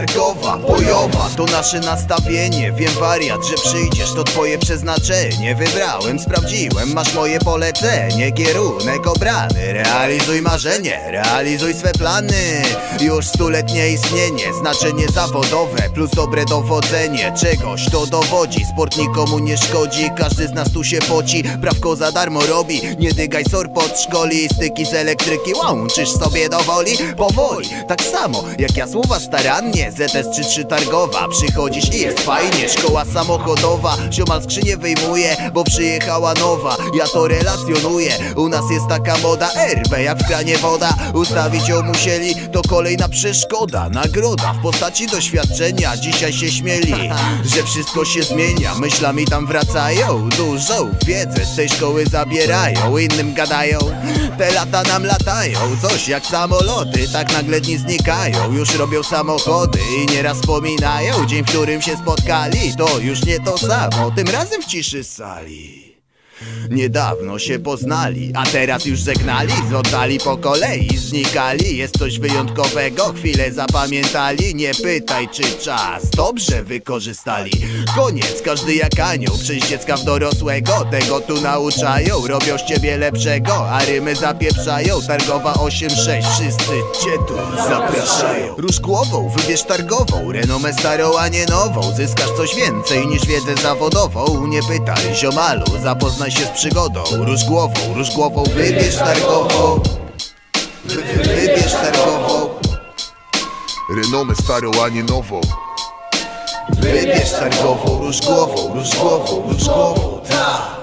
targowa, bojowa, to nasze nastawienie. Wiem wariat, że przyjdziesz, to twoje przeznaczenie. Wybrałem, sprawdziłem, masz moje polecenie. Kierunek obrany, realizuj marzenie, realizuj swe plany. Już stuletnie istnienie, znaczenie zawodowe plus dobre dowodzenie czegoś, to dowodzi. Sport nikomu nie szkodzi, każdy z nas tu się poci. Prawko za darmo robi, nie dygaj sor pod szkoli. Styki z elektryki łączysz sobie do woli. Powoli, tak samo jak ja słowa starannie. ZS33 targowa, przychodzisz i jest fajnie. Szkoła samochodowa, ziomal skrzynię wyjmuje, bo przyjechała nowa. Ja to relacjonuję, u nas jest taka moda RB jak w kranie woda. Ustawić ją musieli, to kolejna przeszkoda. Nagroda w postaci doświadczenia. Dzisiaj się śmieli, że wszystko się zmienia. Myślami tam wracają, dużą wiedzę z tej szkoły zabierają. Innym gadają, te lata nam latają. Coś jak samoloty, tak nagle dni znikają. Już robią samochody i nieraz wspominają dzień, w którym się spotkali. To już nie to samo, tym razem w ciszy sali. Niedawno się poznali, a teraz już żegnali. Z oddali po kolei, znikali. Jest coś wyjątkowego, chwilę zapamiętali. Nie pytaj, czy czas dobrze wykorzystali. Koniec, każdy jak anioł, przejść dziecka w dorosłego. Tego tu nauczają, robią z ciebie lepszego, a rymy zapieprzają. Targowa 8-6, wszyscy cię tu zapraszają. Rusz głową, wybierz targową, renomę starą, a nie nową. Zyskasz coś więcej niż wiedzę zawodową. Nie pytaj, ziomalu, zapoznaj się z przygodą. Rusz głową, wybierz targową. Wybierz targową. Renomę starą, a nie nową. Wybierz targową, rusz głową, tak.